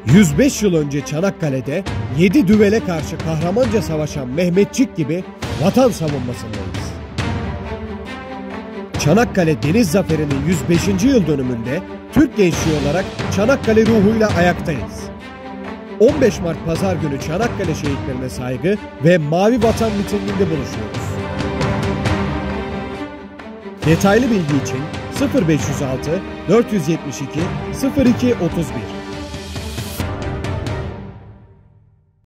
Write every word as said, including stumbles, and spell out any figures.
yüz beş yıl önce Çanakkale'de yedi düvele karşı kahramanca savaşan Mehmetçik gibi vatan savunmasındayız. Çanakkale Deniz Zaferi'nin yüz beşinci yıl dönümünde Türk gençliği olarak Çanakkale ruhuyla ayaktayız. on beş Mart Pazar günü Çanakkale şehitlerine saygı ve Mavi Vatan mitinginde buluşuyoruz. Detaylı bilgi için sıfır beş yüz altı dört yüz yetmiş iki sıfır iki otuz bir